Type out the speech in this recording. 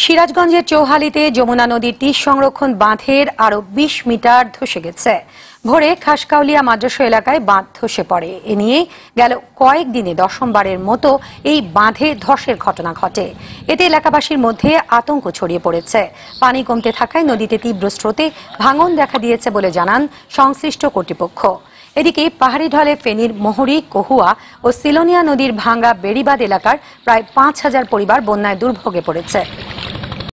সিরাজগঞ্জের চৌহালিতে যমুনা নদীর তীর সংরক্ষণ বাঁধের আরো ২০ মিটার ধসে গেছে। ভোরে খাসকাউলিয়া মাদ্রাসা এলাকায় বাঁধ ধসে পড়ে। এ নিয়ে গেল কয়েকদিনে দশমবারের মতো এই বাঁধে ধসের ঘটনা ঘটে। এতে এলাকাবাসীর মধ্যে আতঙ্ক ছড়িয়ে পড়েছে। পানি কমতে থাকায় নদীতে তীব্র স্রোতে ভাঙন দেখা দিয়েছে বলে জানান সংশ্লিষ্ট কর্তৃপক্ষ। এদিকে পাহাড়ি ঢলে ফেনীর মোহরী, কহুয়া ও সিলোনিয়া নদীর ভাঙ্গা বেড়িবাঁধ এলাকার প্রায় ৫,০০০ পরিবার বন্যায় দুর্ভোগে পড়েছে।